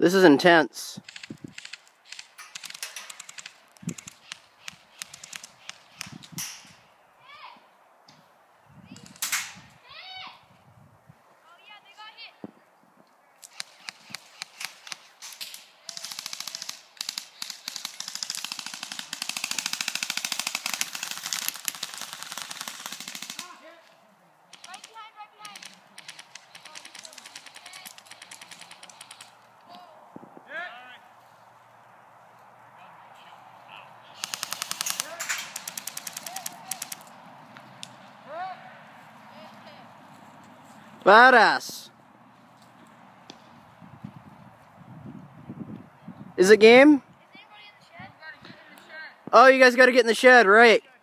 This is intense. Badass. Is it game? Is anybody in the shed? Oh, you guys gotta get in the shed, right.